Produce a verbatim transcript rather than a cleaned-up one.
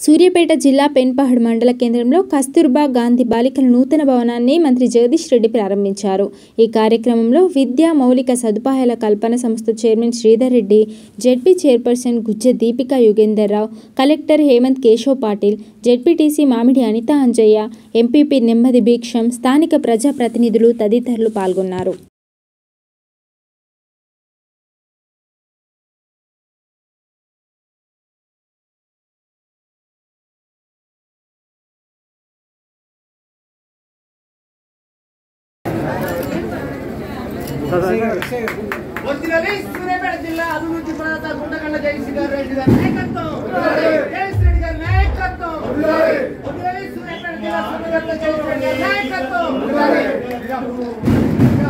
సూర్యాపేట జిల్లా పెన్పహడ్ మండల కేంద్రంలో కస్తూర్బా గాంధీ బాలికల నూతన భవనాన్ని మంత్రి జగదీష్ రెడ్డి ప్రారంభించారు. ఈ కార్యక్రమంలో విద్యా మౌలిక సదుపాయాల కల్పన సంస్థ chairman Sridhar Reddy, ZP chairperson Gujja Deepika Yugender Rao, collector Hemant Keshav Patil, ZPTC Mamidi Anitha Anjaiah, MPP నెమ్మది భిక్షం, స్థానిక ప్రజాప్రతినిధులు తదితరులు పాల్గొన్నారు. వచ్చినది సూర్యాపేట జిల్లా అభివృద్ధి ప్రాంత గుండగండ్ల జయశ్రీధర్ రెడ్డి గారి నాయకత్వం, జయశ్రీ రెడ్డి గారి నాయకత్వం, వచ్చినది సూర్యాపేట జిల్లా గుండగండ్ల జయశ్రీ రెడ్డి గారి నాయకత్వం.